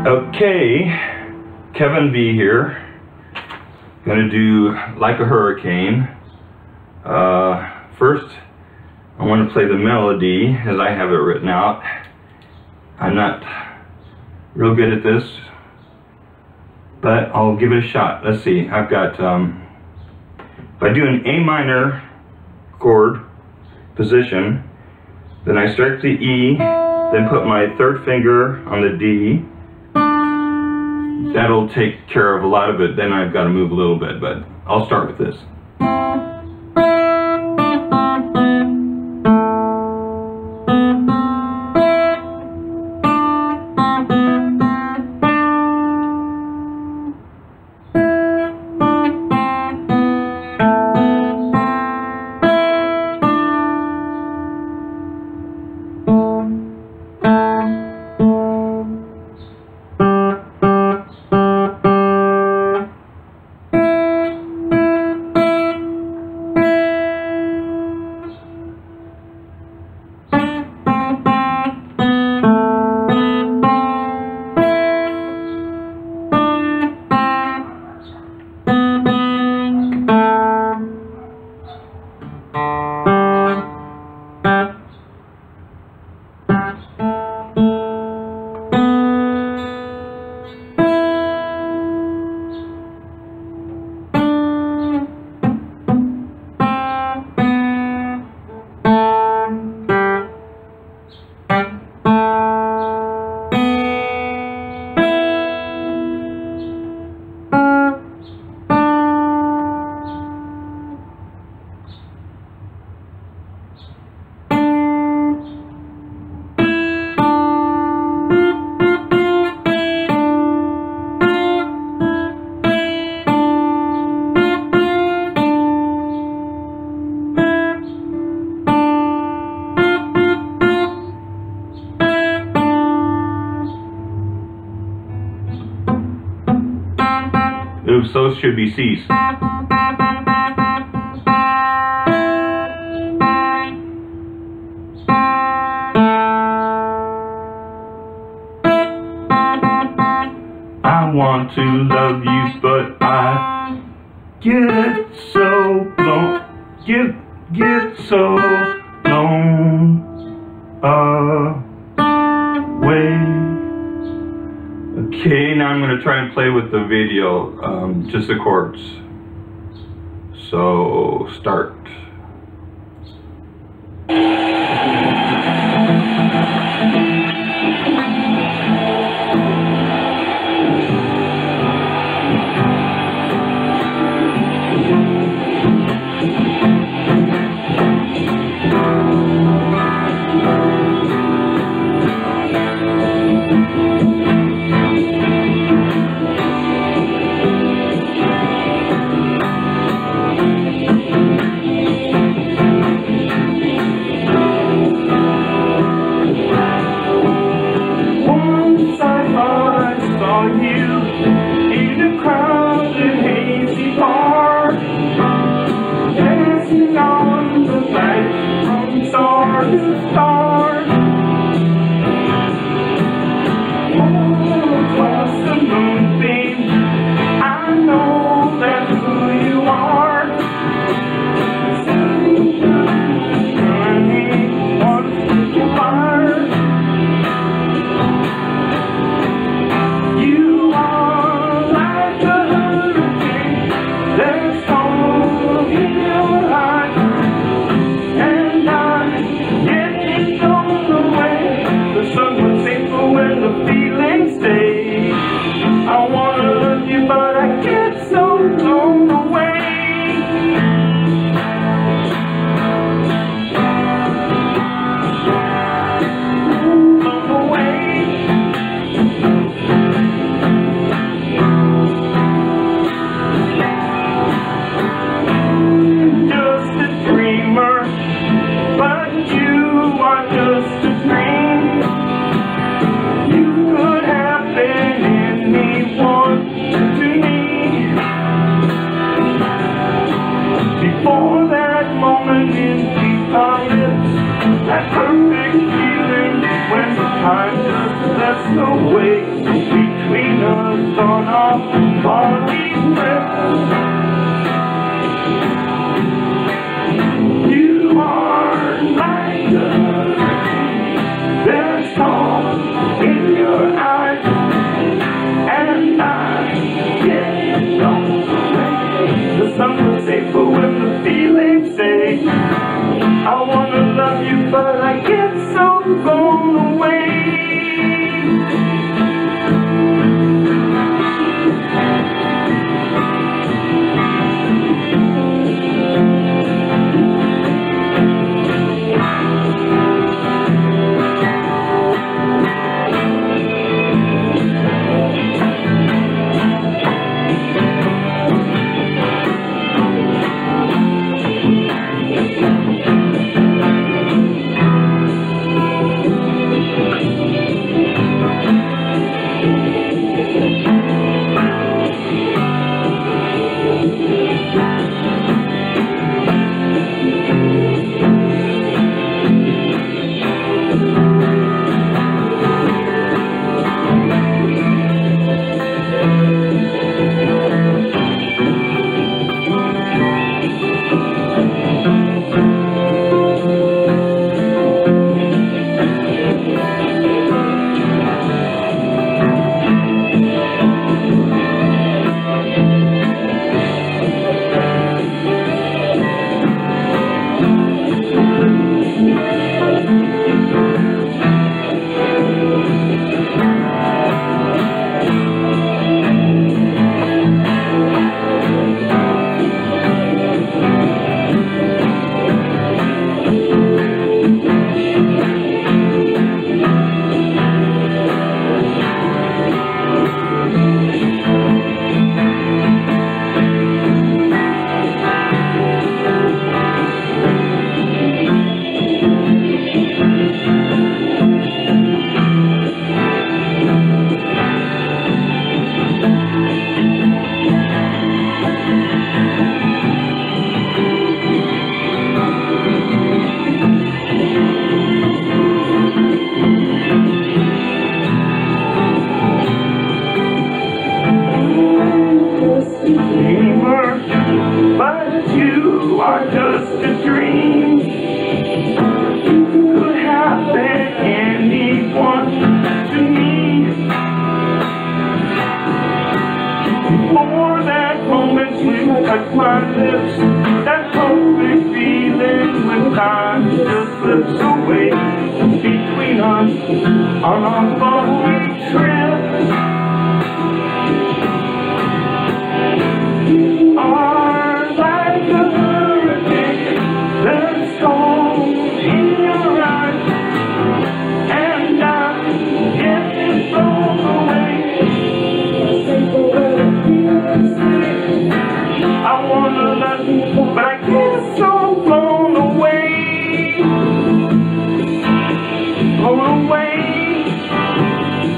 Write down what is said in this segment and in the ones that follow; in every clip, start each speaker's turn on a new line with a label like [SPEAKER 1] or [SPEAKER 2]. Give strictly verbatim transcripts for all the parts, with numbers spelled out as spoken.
[SPEAKER 1] Okay, Kevin V here. Gonna do Like a Hurricane. Uh, first, I want to play the melody as I have it written out. I'm not real good at this, but I'll give it a shot. Let's see. I've got, um, if I do an A minor chord position, then I strike the E, then put my third finger on the D. That'll take care of a lot of it. Then I've got to move a little bit, but I'll start with this. Oops, those should be C's. I want to love you, but I get so blown, get, get so blown away. Okay, now I'm going to try and play with the video, um, just the chords. So, start.
[SPEAKER 2] Just a dream. You could have been
[SPEAKER 1] off all these breaths. You are like a there's song in your eyes, and I get lost away. The sun will say for when the feelings say I wanna love you, but I get so blown away. But you are just a dream. Could happen anyone to me. For that moment when you touch my lips, that perfect feeling when time just slips away between us on our lonely trip. Are like a hurricane, there's storm in your eyes, and I get blown away. I wanna love you, but I get so blown away, blown away.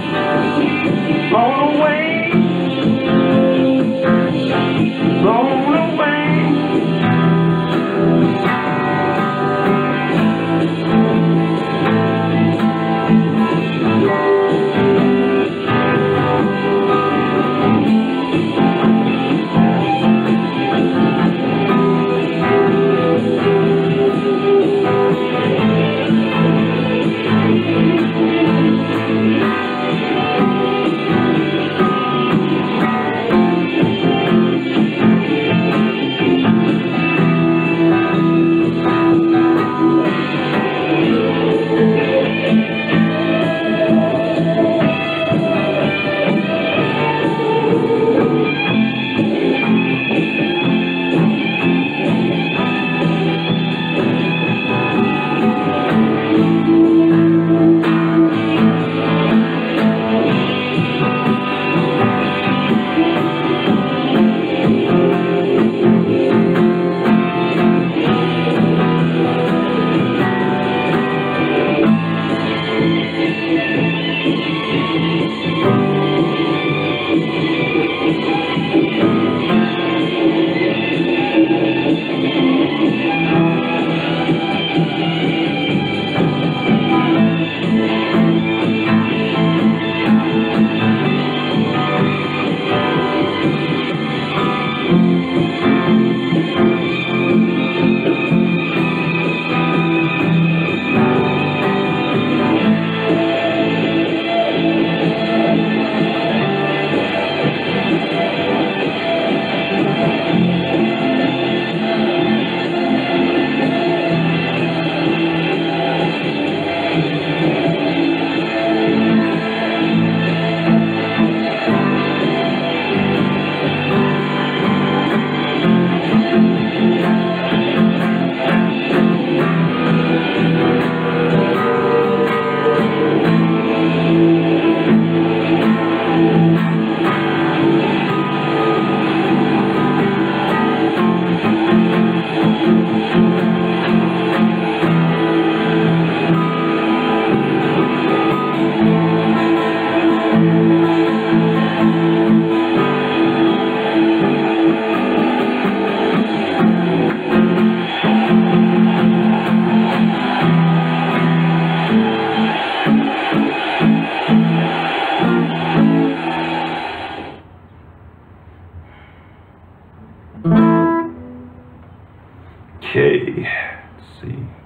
[SPEAKER 1] Okay, let's see.